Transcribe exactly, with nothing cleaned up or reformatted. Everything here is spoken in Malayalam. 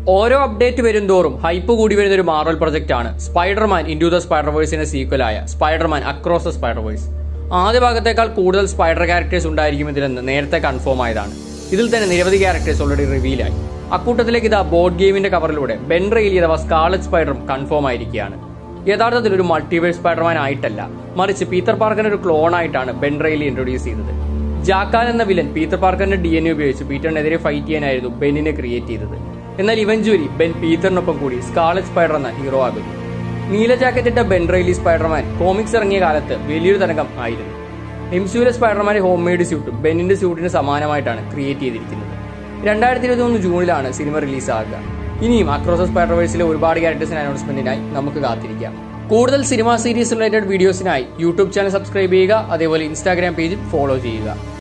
ഓരോ അപ്ഡേറ്റ് വരുംതോറും ഹൈപ്പ് കൂടി വരുന്ന ഒരു മാർവൽ പ്രൊജക്ട് ആണ് സ്പൈഡർമാൻ ഇൻടു ദ സ്പൈഡർവേഴ്സിന്റെ സീക്വലായ സ്പൈഡർമാൻ അക്രോസ് ദ സ്പൈഡർവേഴ്സ്. ആദ്യ ഭാഗത്തേക്കാൾ കൂടുതൽ സ്പൈഡർ ക്യാരക്ടേഴ്സ് ഉണ്ടായിരിക്കും ഇതിലെന്ന് നേരത്തെ കൺഫേം ആയതാണ്. ഇതിൽ തന്നെ നിരവധി ക്യാരക്ടേഴ്സ് ഓൾറെഡി റിവീലായി. അക്കൂട്ടത്തിലേക്ക് ഇതാ ബോർഡ് ഗെയിമിന്റെ കവറിലൂടെ ബെൻ റെയിലി അഥവാ സ്കാർലറ്റ് സ്പൈഡറും കൺഫേം ആയിരിക്കുകയാണ്. യഥാർത്ഥത്തിൽ ഒരു മൾട്ടിവേഴ്സ് സ്പൈഡർമാൻ ആയിട്ടല്ല, മറിച്ച് പീറ്റർ പാർക്കറിന്റെ ഒരു ക്ലോൺ ആയിട്ടാണ് ബെൻ റെയിലി ഇൻട്രൊഡ്യൂസ് ചെയ്തത്. ജാക്കാൻ എന്ന വില്ലൻ പീറ്റർ പാർക്കറിന്റെ ഡി എൻ എ ഉപയോഗിച്ച് പീറ്ററിനെതിരെ ഫൈറ്റ് ചെയ്യാനായിരുന്നു ബെന്നിനെ ക്രിയേറ്റ് ചെയ്തത്. എന്നാൽ ഇവഞ്ച്വലി ബെൻ പീറ്ററിനൊപ്പം കൂടി സ്കാർലറ്റ് സ്പൈഡർ എന്ന ഹീറോ ആകുന്നു. നീല ജാക്കറ്റ് ഇട്ട ബെൻ റെയിലി സ്പൈഡർമാൻ കോമിക്സ് ഇറങ്ങിയ കാലത്ത് വലിയൊരു തരംഗം ആയിരുന്നു. എംസിയുലെ സ്പൈഡർമാന്റെ ഹോം മെയ്ഡ് സ്യൂട്ടും ബെന്നിന്റെ സ്യൂട്ടിന് സമാനമായിട്ടാണ് ക്രിയേറ്റ് ചെയ്തിരിക്കുന്നത്. രണ്ടായിരത്തി ഇരുപത്തി മൂന്ന് ജൂണിലാണ് സിനിമ റിലീസാകുക. ഇനിയും അക്രോസ് സ്പൈഡർവേഴ്സിലെ ഒരുപാട് ക്യാരക്ടേഴ്സിന്റെ അനൗൺസ്മെന്റിനായി നമുക്ക് കാത്തിരിക്കാം. കൂടുതൽ സിനിമ സീരീസ് റിലേറ്റഡ് വീഡിയോസിനായി യൂട്യൂബ് ചാനൽ സബ്സ്ക്രൈബ് ചെയ്യുക, അതേപോലെ ഇൻസ്റ്റാഗ്രാം പേജ് ഫോളോ ചെയ്യുക.